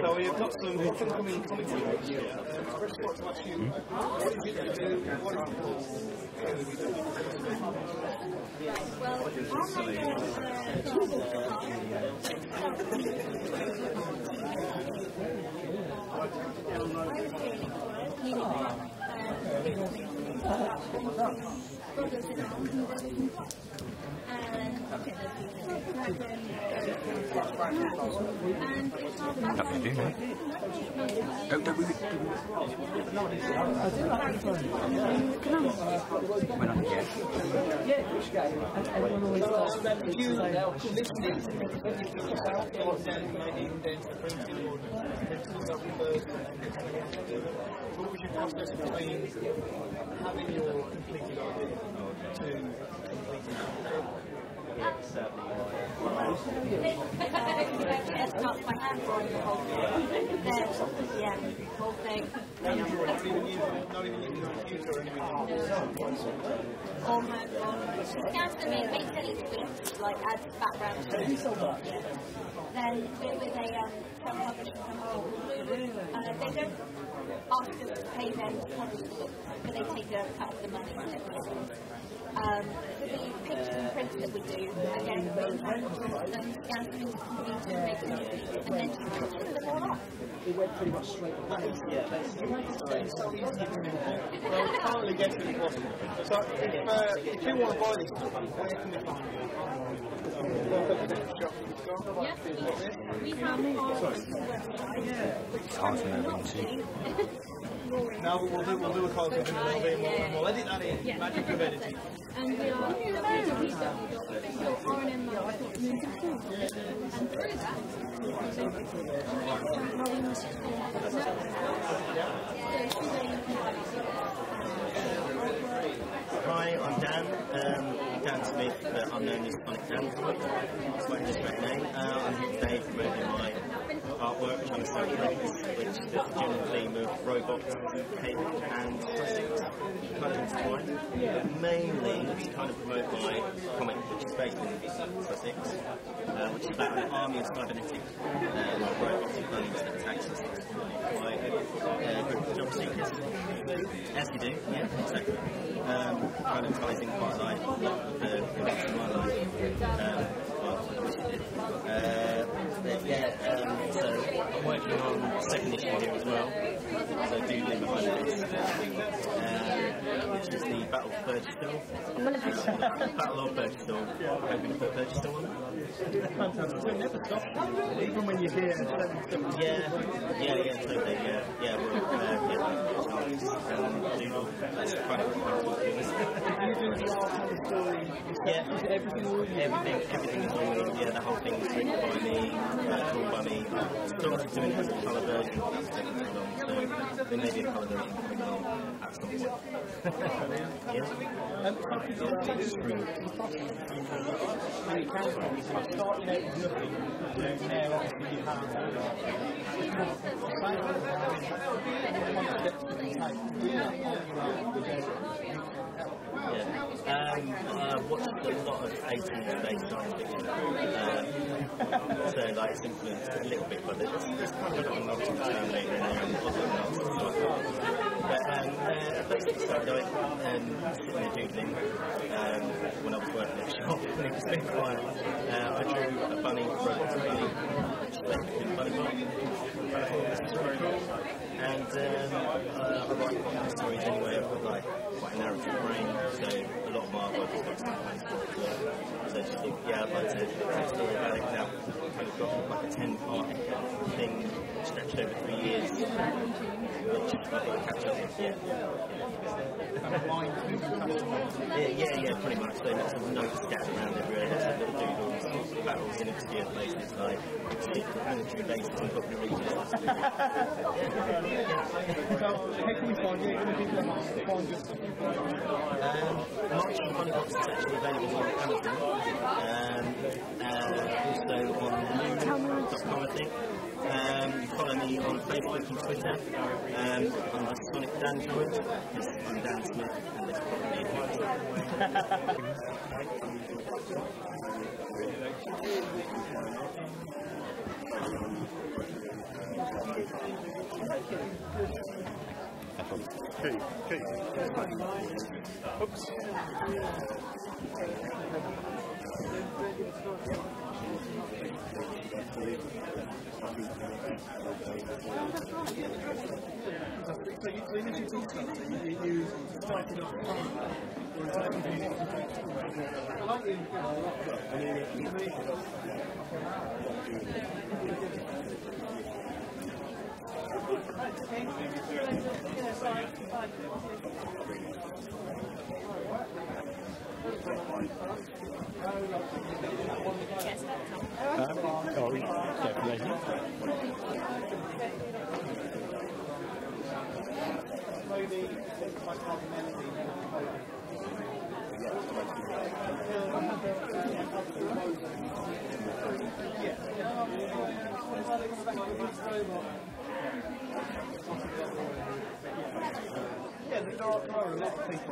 So we've got some incoming comic books here. I just want to ask you, what is it that you do? What is it called? Well, What was your process between having your completed idea to completing it? It's not my hands on the whole thing. Yeah, the whole thing. Not even using a computer or anything? All hands on. She scans them in, makes any tweaks, like adds background to it. Then with a publisher from home, they don't ask us to pay them to publish the book, but they take a cut of the money. For the pictures and prints that we do, again, we can scan them into the computer, make them easy, and then just print them all off. It went pretty much straight away. Well, totally get it possible. So, if you want to buy this book, where can we find you? Yes, we have our website. No, we'll do a call in a little bit more, and we'll edit that in. Magic of editing. And we are www.rnm.music.com. And through that, Hi, I'm Dan. Dan Smith, but I'm known as Sonic Dan. That's my Instagram name. I'm here today promoting my artwork, which I'm selling, which is the general theme of robots, cake, and Sussex, kind of intertwined. Mainly to kind of promote my comic, which is based in Sussex, which is about an army of cybernetic robotic bunnies that attack Sussex by a group of job seekers. As you do, yeah, exactly. Kind of ties in quite a lot with the events in my life. So I'm working on the second issue here as well. So do live behind this, which is the Battle of Burgess-Hill. Battle of Burgess-Hill. Hoping to put Burgess-Hill on it. Fantastic. We'll never stop. Even when you're here. Yeah, totally. Yeah. We're that's quite cool. You do the art and the story. Yeah, everything is all me. Yeah, the whole thing is written by me, drawn by me. Started doing it as a colour version, but that's taken too long, so there may be a colour version coming along at some point. Yeah. Starting out with nothing, now obviously you have I've watched a lot of 80s based science fiction, so like it's influenced a little bit, but it's kind of got a lot of Terminator in there and other nods and stuff. But basically started out sitting there doodling when I was working at the shop and it was a bit quiet. I drew a bunny, robotic bunny, which later became Bunny Bob. I thought this was very cool. And I write quite stories anyway. I've got like quite a narrative brain, so a lot of my work is got stuff like that. So I just think, yeah, I'd like to tell a story about it now. Kind of got like a 10-part thing stretched over 3 years, which I've got to catch up with. Yeah, pretty much. So lots of notes scattered around everywhere, lots of little doodles, battles in obscure places like military bases and popular regions. So, how can we find you? How can people find you? March and Bunny Box is actually available on Amazon, also on Moon.com, I think. Follow me on Facebook and Twitter under Sonic Dan Druid, because I'm Dan Smith and this is probably Okay. Oops. So you initially talk about it, you type it up, or is that Definitely. Yeah, there are a lot of people.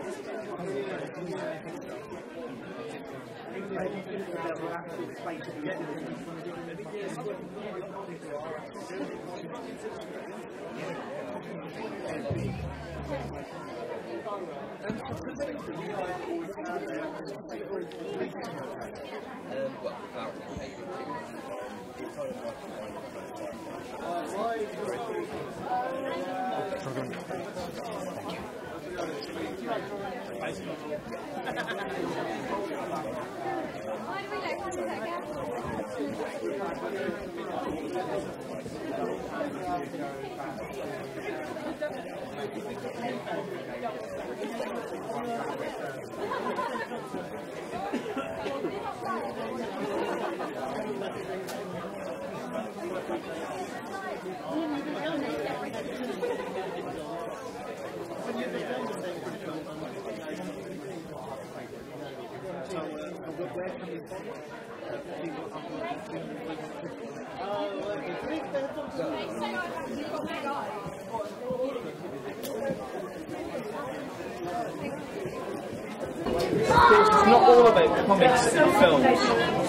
It's not all about comics and films. I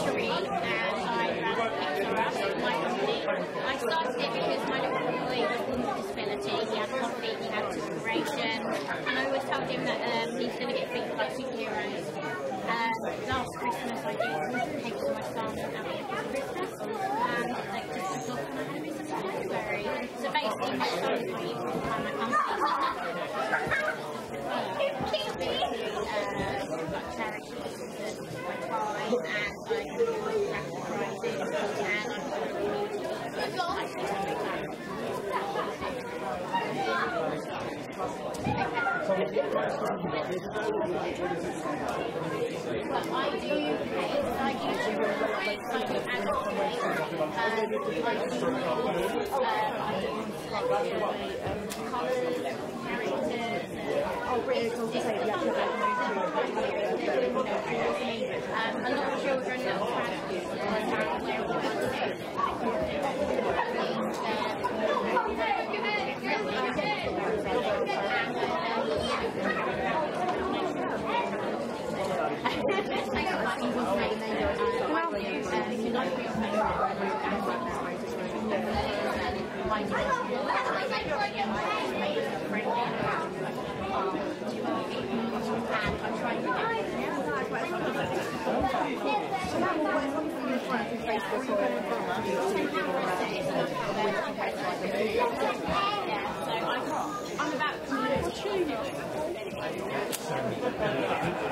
started it because my little boy was born with a disability. He had coffee, he had operation, and I always told him that he's going to get treated like superheroes. Last Christmas I did cake for my son and have it for Christmas, and like just a book and I had a bit of January. So basically my son's my equal time at company. Charities and my time and I do graphic writing and well, I do YouTube a lot of children that are I'm about to